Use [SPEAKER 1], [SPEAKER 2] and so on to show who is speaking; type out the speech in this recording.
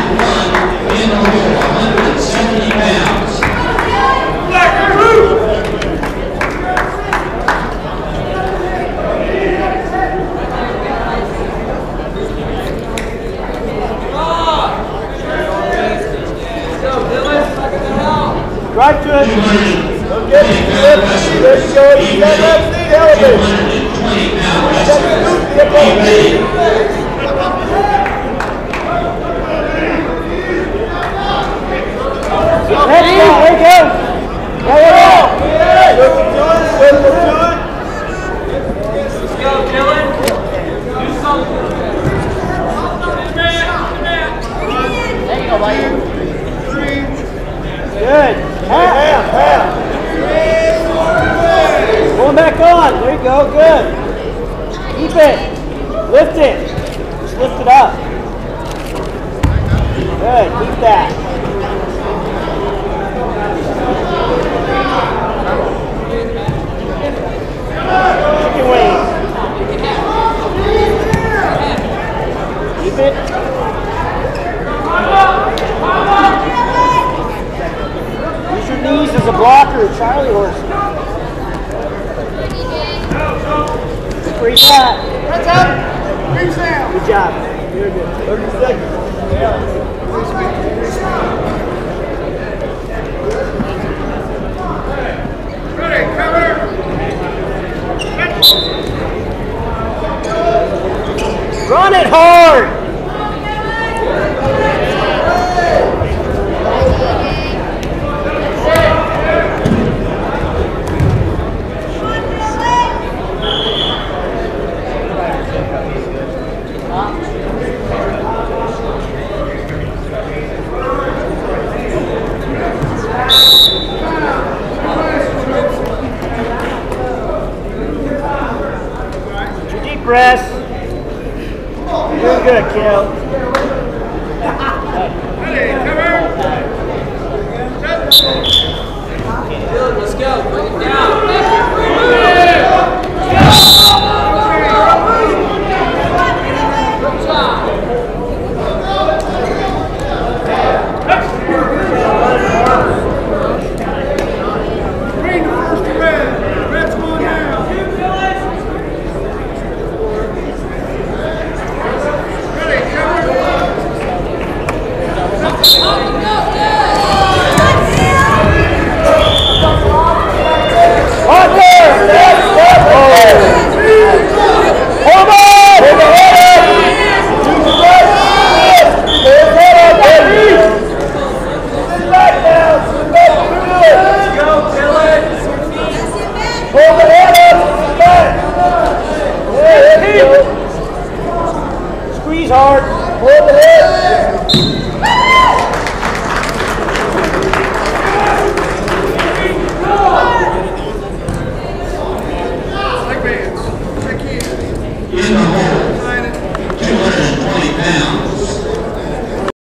[SPEAKER 1] in over 170 pounds.
[SPEAKER 2] Right to it. Okay, there you go. You got that seat elevated. There you go. There you go. Let's
[SPEAKER 3] go, Dylan. Do something. There you go, buddy.
[SPEAKER 2] Good. Half. Going back on. There you go. Good. Keep it. Lift it. Just lift it up. Good. Keep that. Chicken wings. Keep it. Use your knees as a blocker, Charlie horse. Breathe that.
[SPEAKER 4] That's up. Breathe down.
[SPEAKER 2] Good job. You're good. 30 seconds.
[SPEAKER 4] Ready, cover.
[SPEAKER 2] Run it hard. Press. You're good, Kel.
[SPEAKER 4] Ready, cover.
[SPEAKER 3] Good, let's go. Bring it down.
[SPEAKER 4] Bring the first to red. Red's going down.
[SPEAKER 2] Squeeze hard. Hold the head.